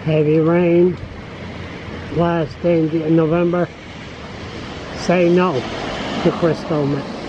Heavy rain last day in November. Say no to crystal meth.